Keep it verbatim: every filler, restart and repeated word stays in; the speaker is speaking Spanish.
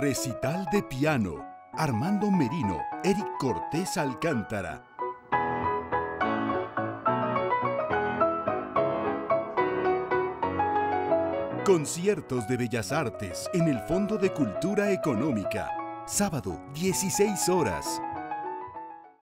Recital de piano. Armando Merino, Eric Cortés Alcántara. Conciertos de Bellas Artes en el Fondo de Cultura Económica. Sábado, dieciséis horas.